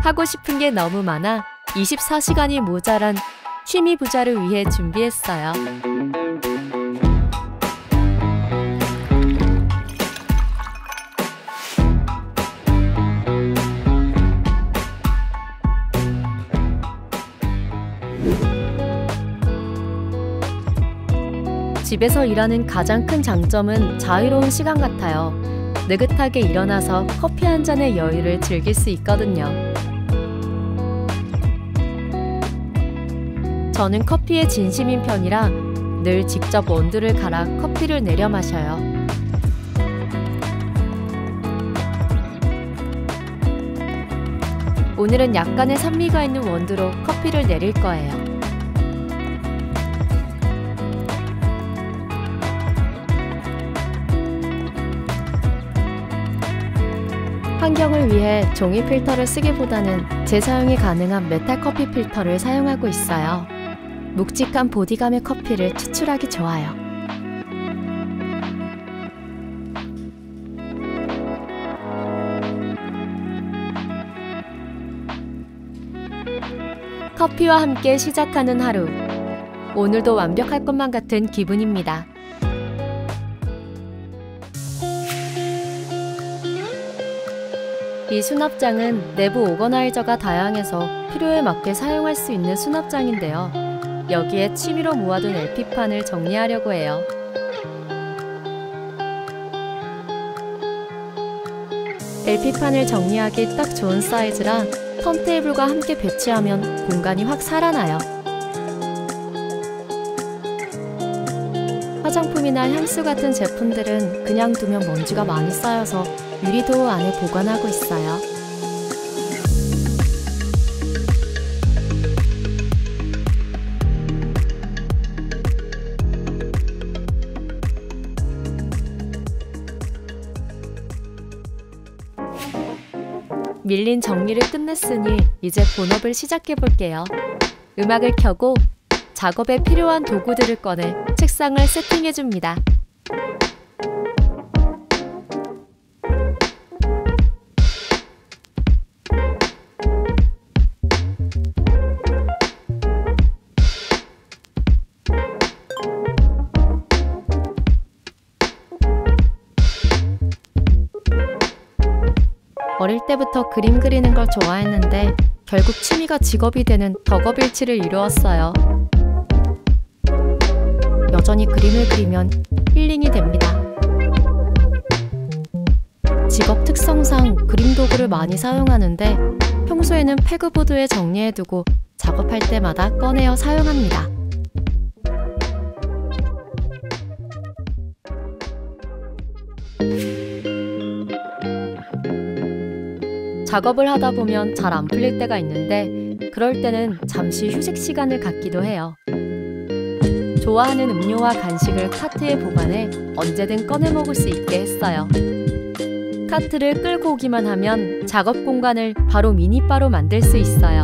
하고 싶은 게 너무 많아 24시간이 모자란 취미 부자를 위해 준비했어요. 집에서 일하는 가장 큰 장점은 자유로운 시간 같아요. 느긋하게 일어나서 커피 한 잔의 여유를 즐길 수 있거든요. 저는 커피에 진심인 편이라 늘 직접 원두를 갈아 커피를 내려 마셔요. 오늘은 약간의 산미가 있는 원두로 커피를 내릴 거예요. 환경을 위해 종이 필터를 쓰기보다는 재사용이 가능한 메탈 커피 필터를 사용하고 있어요. 묵직한 보디감의 커피를 추출하기 좋아요. 커피와 함께 시작하는 하루. 오늘도 완벽할 것만 같은 기분입니다. 이 수납장은 내부 오거나이저가 다양해서 필요에 맞게 사용할 수 있는 수납장인데요. 여기에 취미로 모아둔 LP판을 정리하려고 해요. LP판을 정리하기 딱 좋은 사이즈라 턴테이블과 함께 배치하면 공간이 확 살아나요. 화장품이나 향수 같은 제품들은 그냥 두면 먼지가 많이 쌓여서 유리도어 안에 보관하고 있어요. 밀린 정리를 끝냈으니 이제 본업을 시작해 볼게요. 음악을 켜고 작업에 필요한 도구들을 꺼내 책상을 세팅해 줍니다. 어릴 때부터 그림 그리는 걸 좋아했는데 결국 취미가 직업이 되는 덕업일치를 이루었어요. 여전히 그림을 그리면 힐링이 됩니다. 직업 특성상 그림 도구를 많이 사용하는데 평소에는 패그보드에 정리해두고 작업할 때마다 꺼내어 사용합니다. 작업을 하다 보면 잘 안 풀릴 때가 있는데 그럴 때는 잠시 휴식 시간을 갖기도 해요. 좋아하는 음료와 간식을 카트에 보관해 언제든 꺼내 먹을 수 있게 했어요. 카트를 끌고 오기만 하면 작업 공간을 바로 미니바로 만들 수 있어요.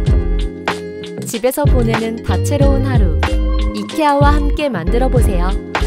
집에서 보내는 다채로운 하루, 이케아와 함께 만들어 보세요.